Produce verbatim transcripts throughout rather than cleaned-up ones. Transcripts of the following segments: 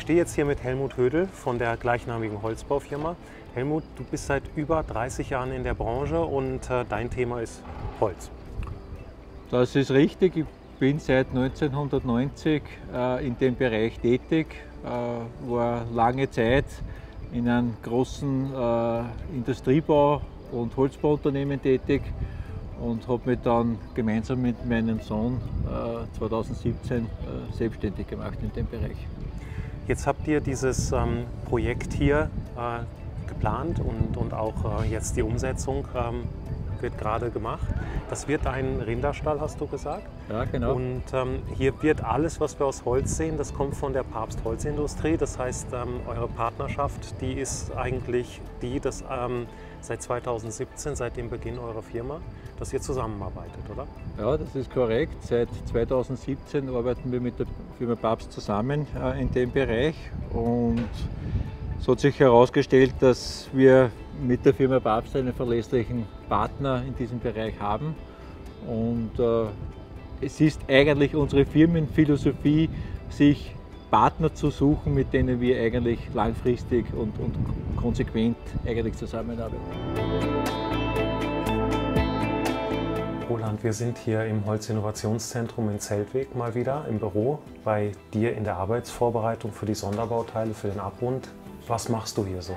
stehe jetzt hier mit Helmut Hödel von der gleichnamigen Holzbaufirma. Helmut, du bist seit über dreißig Jahren in der Branche und äh, dein Thema ist Holz. Das ist richtig. Ich bin seit neunzehnhundertneunzig äh, in dem Bereich tätig, äh, war lange Zeit in einem großen äh, Industriebau- und Holzbauunternehmen tätig und habe mich dann gemeinsam mit meinem Sohn äh, zweitausendsiebzehn äh, selbstständig gemacht in dem Bereich. Jetzt habt ihr dieses ähm, Projekt hier äh, geplant und, und auch äh, jetzt die Umsetzung ähm, wird gerade gemacht. Das wird ein Rinderstall, hast du gesagt? Ja, genau. Und ähm, hier wird alles, was wir aus Holz sehen, das kommt von der Pabst Holzindustrie. Das heißt, ähm, eure Partnerschaft, die ist eigentlich die, dass ähm, seit zweitausendsiebzehn, seit dem Beginn eurer Firma, dass ihr zusammenarbeitet, oder? Ja, das ist korrekt. Seit zweitausendsiebzehn arbeiten wir mit der Firma Pabst zusammen äh, in dem Bereich. Und so hat sich herausgestellt, dass wir mit der Firma Pabst einen verlässlichen Partner in diesem Bereich haben. Und äh, es ist eigentlich unsere Firmenphilosophie, sich Partner zu suchen, mit denen wir eigentlich langfristig und, und konsequent eigentlich zusammenarbeiten. Roland, wir sind hier im Holzinnovationszentrum in Zeltweg mal wieder im Büro bei dir in der Arbeitsvorbereitung für die Sonderbauteile für den Abbund. Was machst du hier so?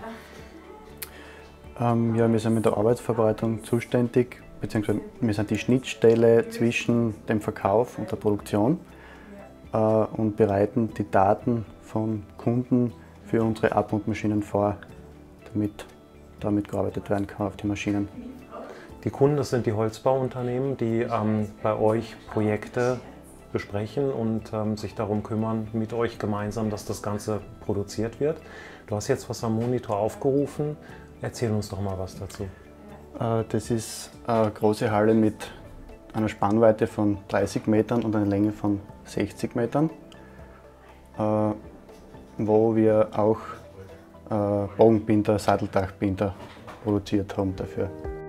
Ähm, ja, wir sind mit der Arbeitsvorbereitung zuständig, beziehungsweise wir sind die Schnittstelle zwischen dem Verkauf und der Produktion äh, und bereiten die Daten von Kunden für unsere Abbundmaschinen vor, damit damit gearbeitet werden kann auf die Maschinen. Die Kunden, das sind die Holzbauunternehmen, die ähm, bei euch Projekte besprechen und ähm, sich darum kümmern, mit euch gemeinsam, dass das Ganze produziert wird. Du hast jetzt was am Monitor aufgerufen. Erzähl uns doch mal was dazu. Äh, das ist eine große Halle mit einer Spannweite von dreißig Metern und einer Länge von sechzig Metern, äh, wo wir auch äh, Bogenbinder, Satteldachbinder produziert haben dafür.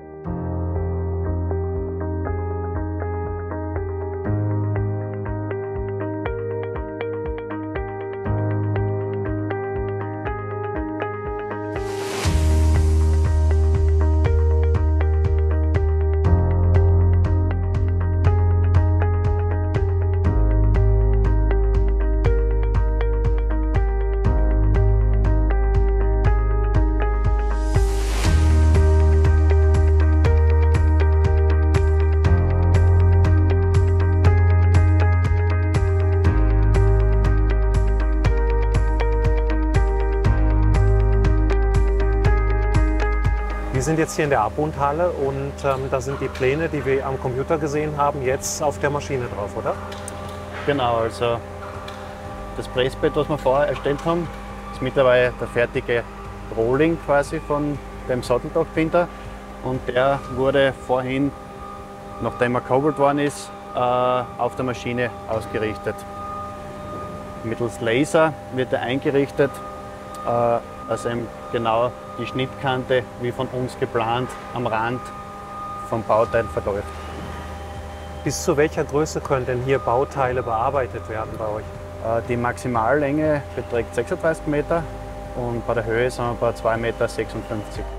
Wir sind jetzt hier in der Abbundhalle und ähm, da sind die Pläne, die wir am Computer gesehen haben, jetzt auf der Maschine drauf, oder? Genau, also das Pressbett, was wir vorher erstellt haben, ist mittlerweile der fertige Rolling quasi von dem Satteldachbinder und der wurde vorhin, nachdem er gehobelt worden ist, äh, auf der Maschine ausgerichtet. Mittels Laser wird er eingerichtet, äh, dass eben genau die Schnittkante, wie von uns geplant, am Rand vom Bauteil verläuft. Bis zu welcher Größe können denn hier Bauteile bearbeitet werden bei euch? Die Maximallänge beträgt sechsunddreißig Meter und bei der Höhe sind wir bei zwei Komma sechsundfünfzig Meter.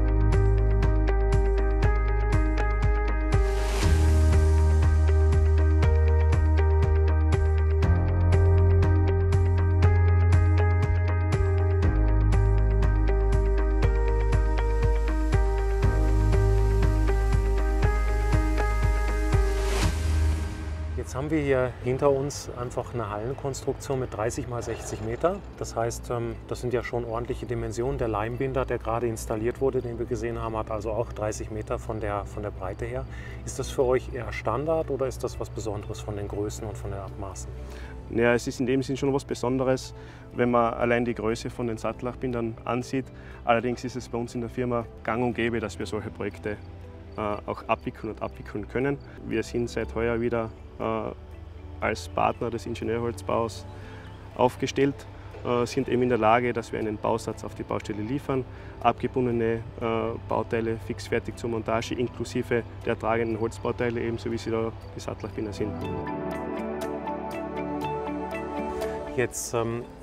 Jetzt haben wir hier hinter uns einfach eine Hallenkonstruktion mit dreißig mal sechzig Meter. Das heißt, das sind ja schon ordentliche Dimensionen. Der Leimbinder, der gerade installiert wurde, den wir gesehen haben, hat also auch dreißig Meter von der, von der Breite her. Ist das für euch eher Standard oder ist das was Besonderes von den Größen und von den Abmaßen? Ja, es ist in dem Sinn schon was Besonderes, wenn man allein die Größe von den Satteldachbindern ansieht. Allerdings ist es bei uns in der Firma gang und gäbe, dass wir solche Projekte auch abwickeln und abwickeln können. Wir sind seit heuer wieder als Partner des Ingenieurholzbaus aufgestellt, sind eben in der Lage, dass wir einen Bausatz auf die Baustelle liefern, abgebundene Bauteile fixfertig zur Montage inklusive der tragenden Holzbauteile, ebenso wie sie da die Satteldachbinder sind. Jetzt ähm,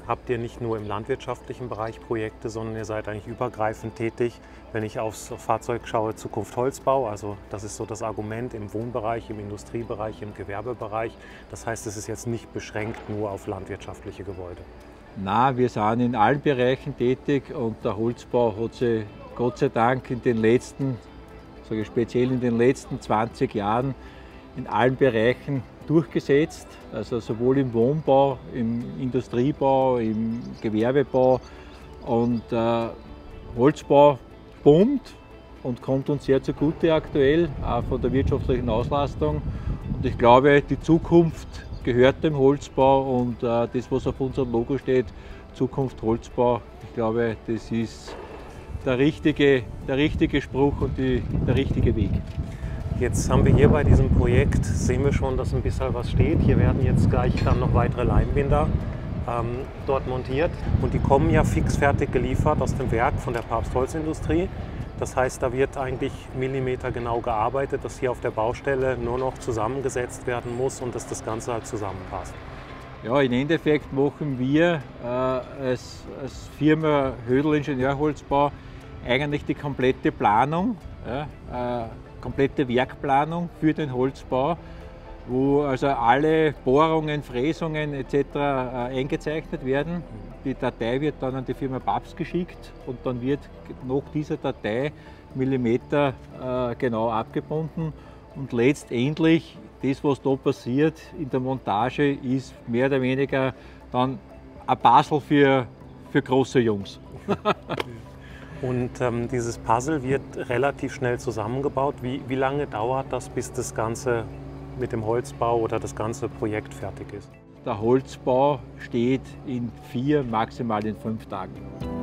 habt ihr nicht nur im landwirtschaftlichen Bereich Projekte, sondern ihr seid eigentlich übergreifend tätig. Wenn ich aufs Fahrzeug schaue, Zukunft Holzbau, also das ist so das Argument im Wohnbereich, im Industriebereich, im Gewerbebereich. Das heißt, es ist jetzt nicht beschränkt nur auf landwirtschaftliche Gebäude. Na, wir sind in allen Bereichen tätig und der Holzbau hat sich Gott sei Dank in den letzten, sage ich speziell in den letzten zwanzig Jahren in allen Bereichen durchgesetzt, also sowohl im Wohnbau, im Industriebau, im Gewerbebau und äh, Holzbau boomt und kommt uns sehr zugute aktuell, auch von der wirtschaftlichen Auslastung. Und ich glaube, die Zukunft gehört dem Holzbau und äh, das, was auf unserem Logo steht, Zukunft Holzbau, ich glaube, das ist der richtige, der richtige Spruch und die, der richtige Weg. Jetzt haben wir hier bei diesem Projekt, sehen wir schon, dass ein bisschen was steht. Hier werden jetzt gleich dann noch weitere Leimbinder ähm, dort montiert. Und die kommen ja fix fertig geliefert aus dem Werk von der Pabst-Holzindustrie. Das heißt, da wird eigentlich millimetergenau gearbeitet, dass hier auf der Baustelle nur noch zusammengesetzt werden muss und dass das Ganze halt zusammenpasst. Ja, im Endeffekt machen wir äh, als, als Firma Hödel Ingenieurholzbau eigentlich die komplette Planung, ja, äh, komplette Werkplanung für den Holzbau, wo also alle Bohrungen, Fräsungen et cetera äh, eingezeichnet werden. Die Datei wird dann an die Firma Pabst geschickt und dann wird nach dieser Datei Millimeter äh, genau abgebunden und letztendlich das, was da passiert in der Montage, ist mehr oder weniger dann ein Puzzle für, für große Jungs. Und ähm, dieses Puzzle wird relativ schnell zusammengebaut. Wie, wie lange dauert das, bis das Ganze mit dem Holzbau oder das ganze Projekt fertig ist? Der Holzbau steht in vier, maximal in fünf Tagen.